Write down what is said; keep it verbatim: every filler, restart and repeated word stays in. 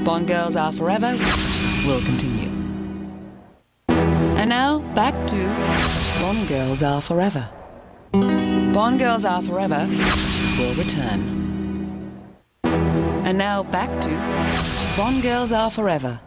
Bond Girls Are Forever will continue. And now, back to Bond Girls Are Forever. Bond Girls Are Forever will return. And now, back to Bond Girls Are Forever